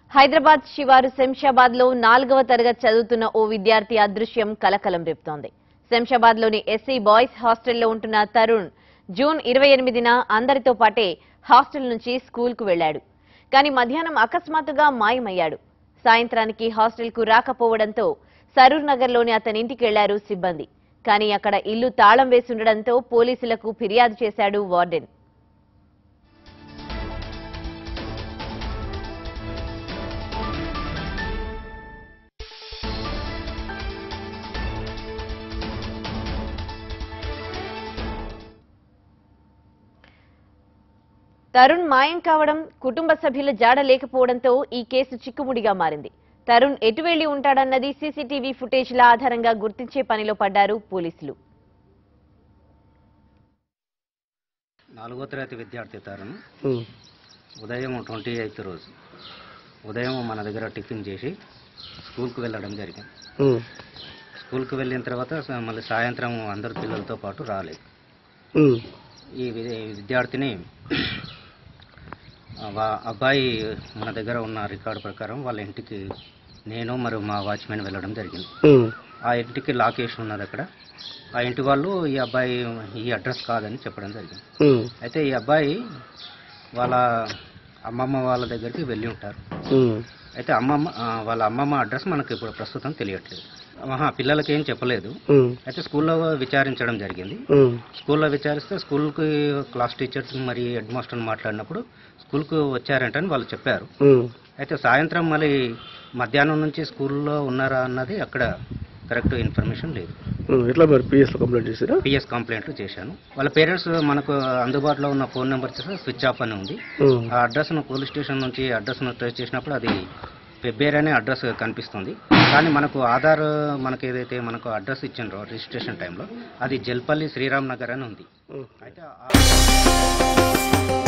హైదరాబాద్ శివారు శంషాబాద్ లో 4వ తరగతి చదువుతున్న ఓ విద్యార్థి అదృశ్యం కలకలం రేపుతోంది. శంషాబాద్ లోని ఎస్సీ బాయ్స్ హాస్టల్లో ఉంటున్న తరుణ్ జూన్ 28న అందరితో పాటే హాస్టల్ నుంచి స్కూల్ కు వెళ్లాడు. కానీ మధ్యాహ్నం అకస్మాత్తుగా మాయమయ్యాడు. సాయంత్రానికి హాస్టల్ కు రాకపోవడంతో సరూర్ నగర్ లోని అతని ఇంటికి వెళ్లారు సిబ్బంది. కానీ అక్కడ ఇల్లు తాళం వేసి ఉండడంతో పోలీసులకు ఫిర్యాదు చేశాడు వార్డెన్. తరుణ్ మాయం కావడం, కుటుంబ సభ్యుల జాడ లేకపోవడంతో ఈ కేసు చిక్కుముడిగా మారింది. తరుణ్ ఎటు వెళ్లి ఉంటాడన్నది సీసీటీవీ ఫుటేజ్ల ఆధారంగా గుర్తించే పనిలో పడ్డారు పోలీసులు. 4వ తరగతి విద్యార్థి తరుణ్ ఉదయం 28వ రోజు ఉదయం మన దగ్గర టిఫిన్ చేసి స్కూల్కు వెళ్ళడం జరిగింది. స్కూల్కు వెళ్ళిన తర్వాత మళ్ళీ సాయంత్రం అందరు పిల్లలతో పాటు రాలేదు. ఈ విద్యార్థిని అబ్బాయి మన దగ్గర ఉన్న రికార్డు ప్రకారం వాళ్ళ ఇంటికి నేను మరియు మా వాచ్మెన్ వెళ్ళడం జరిగింది. ఆ ఇంటికి లాక్ వేసి ఉన్నది. అక్కడ ఆ ఇంటి వాళ్ళు ఈ అబ్బాయి ఈ అడ్రస్ కాదని చెప్పడం జరిగింది. అయితే ఈ అబ్బాయి వాళ్ళ అమ్మమ్మ వాళ్ళ దగ్గరికి వెళ్ళి ఉంటారు. అయితే వాళ్ళ అమ్మమ్మ అడ్రస్ మనకు ఇప్పుడు ప్రస్తుతం తెలియట్లేదు. పిల్లలకి ఏం చెప్పలేదు. అయితే స్కూల్లో విచారించడం జరిగింది. స్కూల్లో విచారిస్తే స్కూల్కి క్లాస్ టీచర్స్ మరి హెడ్ మాస్టర్ మాట్లాడినప్పుడు స్కూల్కు వచ్చారంటని వాళ్ళు చెప్పారు. అయితే సాయంత్రం మళ్ళీ మధ్యాహ్నం నుంచి స్కూల్లో ఉన్నారా అన్నది అక్కడ కరెక్ట్ ఇన్ఫర్మేషన్ లేదు. ఎట్లా మరి పిఎస్ కంప్లైంట్లు చేశాను. వాళ్ళ పేరెంట్స్ మనకు అందుబాటులో ఉన్న ఫోన్ నెంబర్ స్విచ్ ఆఫ్ అని ఉంది. ఆ అడ్రస్ను పోలీస్ స్టేషన్ నుంచి అడ్రస్ను ట్రేస్ చేసినప్పుడు అది పెబ్బేర్ అనే అడ్రస్ కనిపిస్తుంది. కానీ మనకు ఆధార్ మనకు ఏదైతే మనకు అడ్రస్ ఇచ్చిండ్రో రిజిస్ట్రేషన్ టైంలో అది జల్పల్లి శ్రీరామ్ నగర్ అని ఉంది. అయితే